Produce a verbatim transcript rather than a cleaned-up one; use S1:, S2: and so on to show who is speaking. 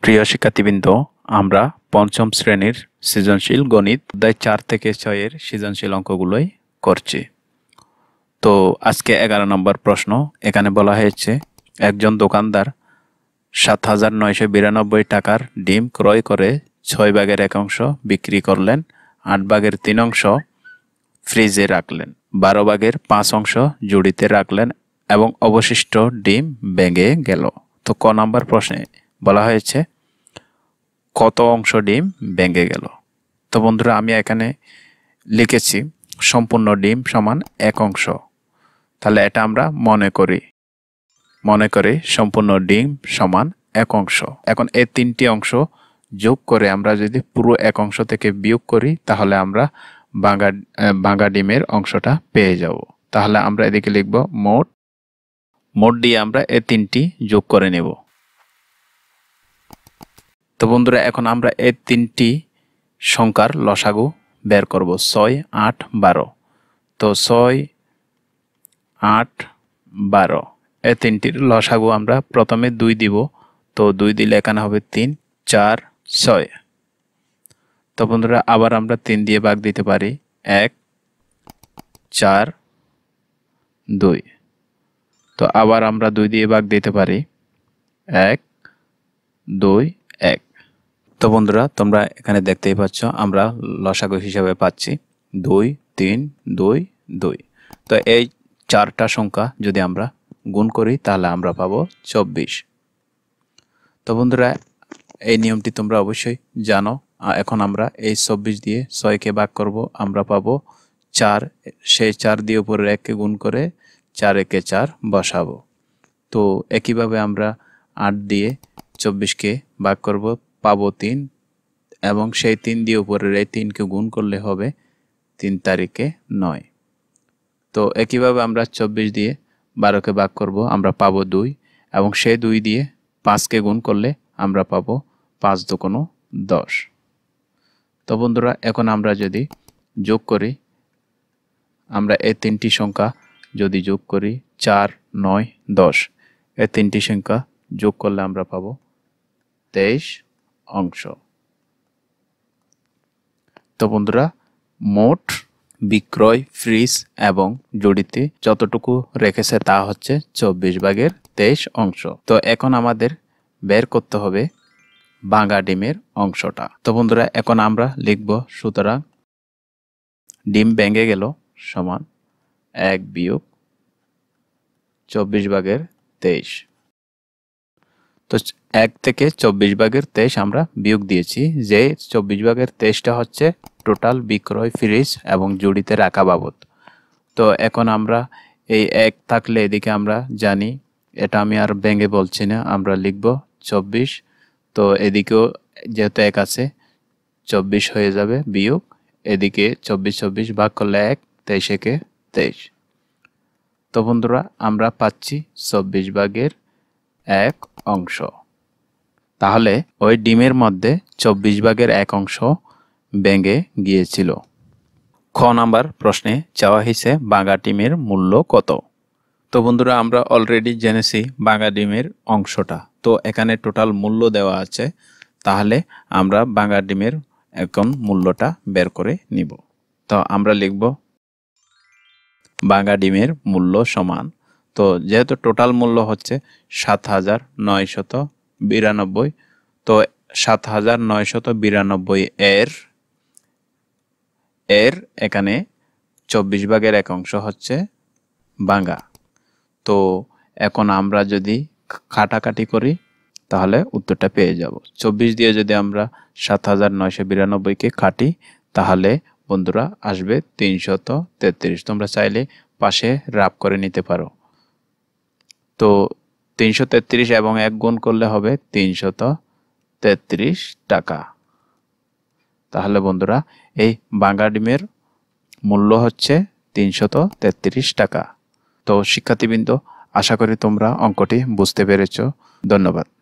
S1: প্রিয় শিক্ষার্থীবৃন্দ, আমরা পঞ্চম শ্রেণীর সৃজনশীল গণিত অধ্যায় চার থেকে ছয়ের সৃজনশীল অঙ্কগুলোই করছি। তো আজকে এগারো নম্বর প্রশ্ন। এখানে বলা হয়েছে, একজন দোকানদার সাত হাজার নয়শো বিরানব্বই টাকার ডিম ক্রয় করে ছয় ভাগের এক অংশ বিক্রি করলেন, আট ভাগের তিন অংশ ফ্রিজে রাখলেন, বারো ভাগের পাঁচ অংশ জুড়িতে রাখলেন এবং অবশিষ্ট ডিম ভেঙে গেল। তো ক নম্বর প্রশ্নে বলা হয়েছে কত অংশ ডিম ভেঙে গেল। তো বন্ধুরা, আমি এখানে লিখেছি সম্পূর্ণ ডিম সমান এক অংশ। তাহলে এটা আমরা মনে করি মনে করি সম্পূর্ণ ডিম সমান এক অংশ। এখন এই তিনটি অংশ যোগ করে আমরা যদি পুরো এক অংশ থেকে বিয়োগ করি, তাহলে আমরা ভাঙা ভাঙা ডিমের অংশটা পেয়ে যাব। তাহলে আমরা এদিকে লিখব মোট মোট দিয়ে আমরা এই তিনটি যোগ করে নেব। তো বন্ধুরা, এখন আমরা এই তিনটি সংখ্যার লসাগু বের করব। ছয়, আট, বারো। তো ছয়, আট, বারো এই তিনটির লসাগু আমরা প্রথমে দুই দিব। তো দুই দিলে এখানে হবে তিন, চার, ছয়। তো বন্ধুরা, আবার আমরা তিন দিয়ে ভাগ দিতে পারি। এক, চার, দুই। তো আবার আমরা দুই দিয়ে ভাগ দিতে পারি। এক, দুই, এক। তো বন্ধুরা, তোমরা এখানে দেখতেই পাচ্ছ আমরা লসাগু হিসাবে পাচ্ছি দুই, তিন, দুই, দুই। তো এই চারটা সংখ্যা যদি আমরা গুণ করি, তাহলে আমরা পাবো চব্বিশ। তো বন্ধুরা, এই নিয়মটি তোমরা অবশ্যই জানো। এখন আমরা এই চব্বিশ দিয়ে ছয়কে ভাগ করব, আমরা পাবো চার। সেই চার দিয়ে উপরে এককে গুণ করে চার একে চার বসাবো। তো একইভাবে আমরা আট দিয়ে চব্বিশকে ভাগ করব, পাবো তিন, এবং সেই তিন দিয়ে উপরের এই তিনকে গুণ করলে হবে তিন তারিখে নয়। তো একইভাবে আমরা চব্বিশ দিয়ে বারোকে ভাগ করব, আমরা পাবো দুই, এবং সেই দুই দিয়ে পাঁচকে গুণ করলে আমরা পাবো পাঁচ দুগুণ দশ। তো বন্ধুরা, এখন আমরা যদি যোগ করি, আমরা এই তিনটি সংখ্যা যদি যোগ করি, চার, নয়, দশ, এই তিনটি সংখ্যা যোগ করলে আমরা পাবো তেইশ অংশ। তো বন্ধুরা, মোট বিক্রয় ফ্রিজ এবং জুড়িতে যতটুকু রেখেছে তা হচ্ছে চব্বিশ ভাগের তেইশ অংশ। তো এখন আমাদের বের করতে হবে ভাঙা ডিমের অংশটা। তো বন্ধুরা, এখন আমরা লিখব, সুতরাং ডিম ভেঙে গেল সমান এক বিয়োগ চব্বিশ ভাগের তেইশ। তো এক থেকে চব্বিশ ভাগের তেইশ আমরা বিয়োগ দিয়েছি, যে চব্বিশ ভাগের তেইশটা হচ্ছে টোটাল বিক্রয় ফ্রিজ এবং জুড়িতে রাখা বাবদ। তো এখন আমরা এই এক থাকলে এদিকে আমরা জানি, এটা আমি আর ভেঙে বলছি না, আমরা লিখব চব্বিশ। তো এদিকেও যেহেতু এক আছে, চব্বিশ হয়ে যাবে বিয়োগ এদিকে চব্বিশ, চব্বিশ ভাগ করলে এক, তেইশ একে তেইশ। তো বন্ধুরা, আমরা পাচ্ছি চব্বিশ ভাগের এক অংশ। তাহলে ওই ডিমের মধ্যে চব্বিশ ভাগের এক অংশ ভেঙে গিয়েছিল। খ নাম্বার প্রশ্নে চাওয়া হয়েছে ভাঙা ডিমের মূল্য কত। তো বন্ধুরা, আমরা অলরেডি জেনেছি ভাঙা ডিমের অংশটা। তো এখানে টোটাল মূল্য দেওয়া আছে, তাহলে আমরা ভাঙা ডিমের এখন মূল্যটা বের করে নিব। তো আমরা লিখব ভাঙা ডিমের মূল্য সমান, তো যেহেতু টোটাল মূল্য হচ্ছে সাত হাজার নয়শত বিরানব্বই, তো সাত হাজার নয়শত বিরানব্বই এর এর এখানে চব্বিশ ভাগের এক অংশ হচ্ছে ভাঙা। তো এখন আমরা যদি কাটাকাটি করি, তাহলে উত্তরটা পেয়ে যাব। চব্বিশ দিয়ে যদি আমরা সাত হাজার নয়শো বিরানব্বইকে কাটি, তাহলে বন্ধুরা আসবে তিনশত তেত্রিশ। তোমরা চাইলে পাশে রাব করে নিতে পারো। তো তিনশো তেত্রিশ এবং এক গুণ করলে হবে তিনশত তেত্রিশ টাকা। তাহলে বন্ধুরা, এই ভাঙা ডিমের মূল্য হচ্ছে তিনশত তেত্রিশ টাকা। তো শিক্ষার্থীবৃন্দ, আশা করি তোমরা অঙ্কটি বুঝতে পেরেছ। ধন্যবাদ।